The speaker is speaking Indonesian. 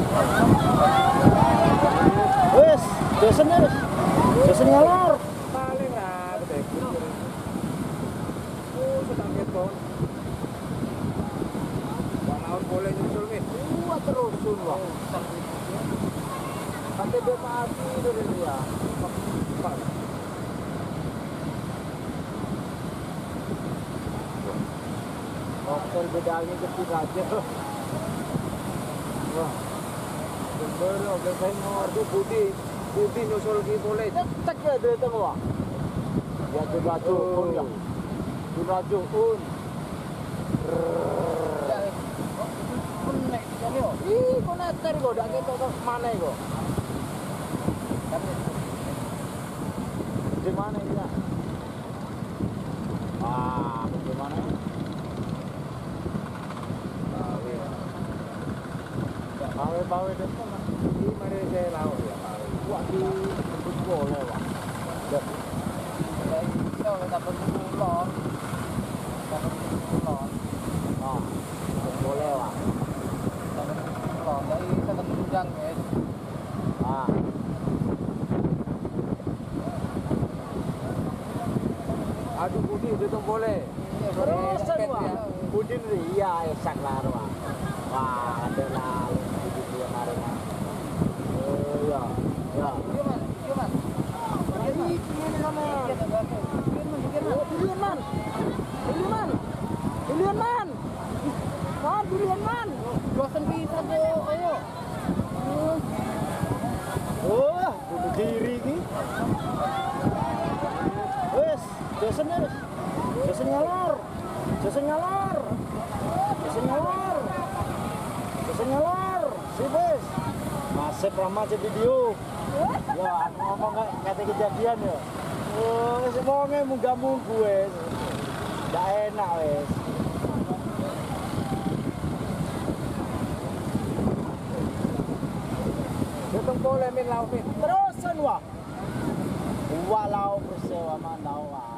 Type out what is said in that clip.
Wes, Jason wes. Jason ngalor. Paling lah, betul. Oh, sedang gitu. Wanaun boleh nyusul nih. Terusun wah. Sampai dia mati dari dia. Dokter bedanya kecil aja. Wah. Bener, oke saya ngerti Budi nyusul ki boleh. cek ya dari tengah wah. Ya dirajukun ya. Dirajukun. Ih, kok neter kok, dak ketok mana kok? Di mana ini ya? Ah, di mana? Bawe dan mana? Di mari saya laut ya. Wah, di jemput boleh, Pak. Itu kita berkulon. Ah, boleh, Pak. Dari kita menunjang guys. Ah. Aduh Budi itu boleh. Terus Wak. Budin iya esak lah, Wak. Wah, ada lah. Budin dia kemarin. Oh, ya. Ya. Gimana? Ini gimana sama? Durian man. Durian man. Bosan bisa tuh, ayo. Oh, bunuh diri ini. Wes, Jason wes. Jason ngalor. Si wes. Masih pernah cek video. Ya, ngomong kata kejadian ya. Oh, semuanya munggah-munggu wes. Nggak enak wes. Itu boleh min laut min. Terusan wah. Walau persewa manau wah.